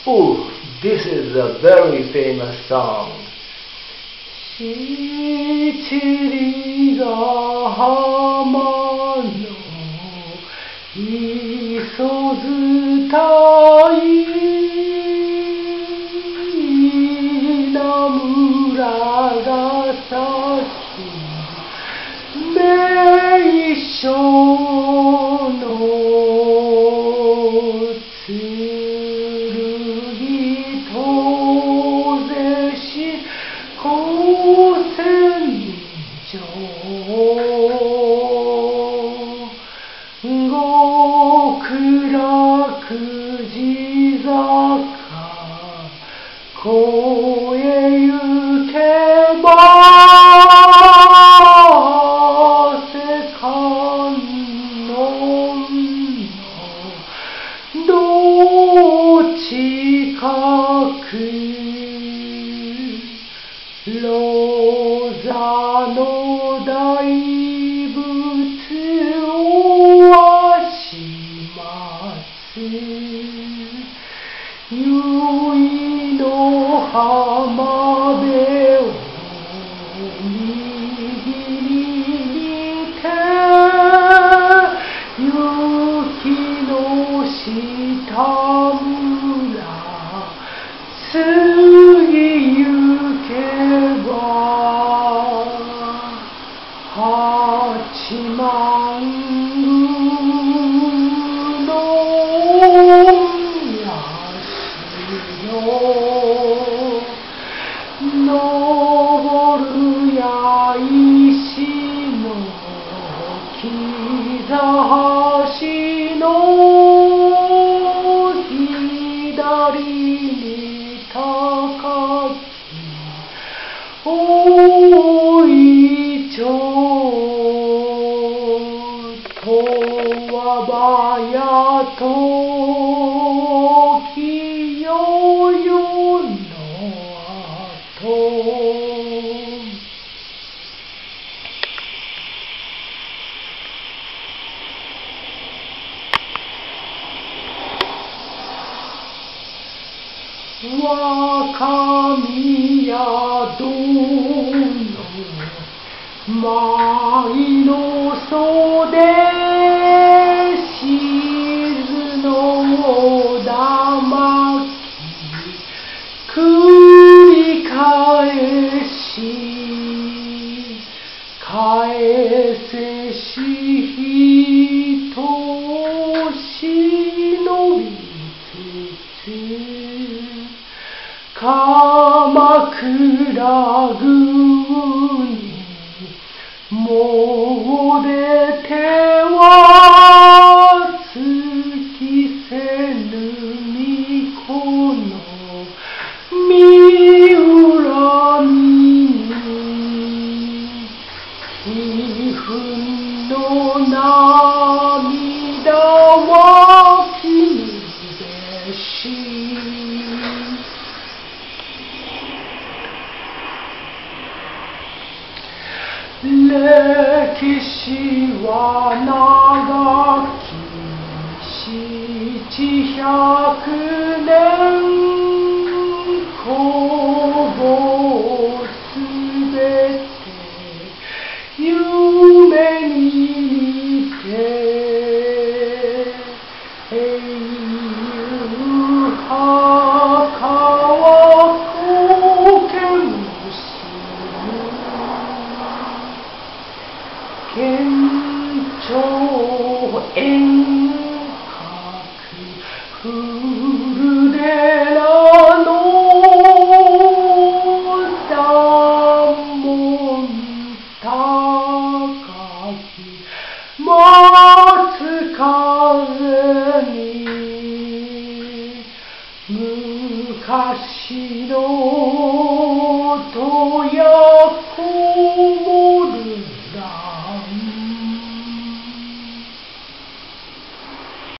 Oh, this is a very famous song. 七里ヶ浜の磯伝い稲村が咲き名所のこへ行けば世界のどちかくロザの大仏をあします結の浜辺を右に見て雪の下村次行けば八幡宮の登るや石の膝橋の左に高き大いちょとわばやときよよの若宮殿舞の袖静のだまき繰り返し返せし人忍びつつ鎌倉宮にも出ては尽きせぬ巫女の見恨みに悲憤の涙はきぬべし歴史は長き700年こぼすべて夢に見て英雄墓は貢献県庁遠隔古寺の山門高き松風に昔の